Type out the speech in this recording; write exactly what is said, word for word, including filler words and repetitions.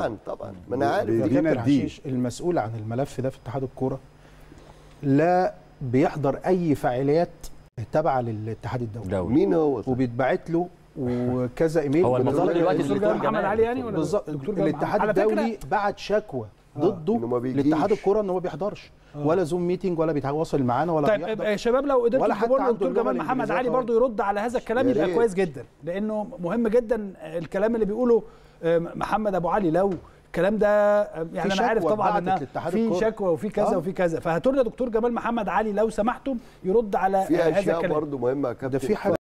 طبعا طبعا ما انا عارف. يا كابتن حشيش المسؤول عن الملف ده في اتحاد الكوره لا بيحضر اي فعاليات تابعه للاتحاد الدولي. مين هو؟ وبيتبعت له وكذا ايميل. هو المفروض دلوقتي الدكتور جمال محمد علي يعني ولا بالظبط. الاتحاد الدولي بعت شكوى ضده لاتحاد الكوره ان هو ما بيحضرش ولا زوم ميتنج ولا بيتواصل معانا ولا طيب بيحضر. طيب يا شباب لو قدرتوا تجيبوا لنا الدكتور جمال محمد علي برضو يرد على هذا الكلام يبقى كويس جدا، لانه مهم جدا الكلام اللي بيقوله محمد ابو علي. لو الكلام ده يعني انا عارف طبعا ان في شكوى وفي كذا آه. وفي كذا، فهاتوا لنا دكتور جمال محمد علي لو سمحتم يرد على في هذا الكلام. في اشياء برضه مهمه يا كابتن. ده في حاجة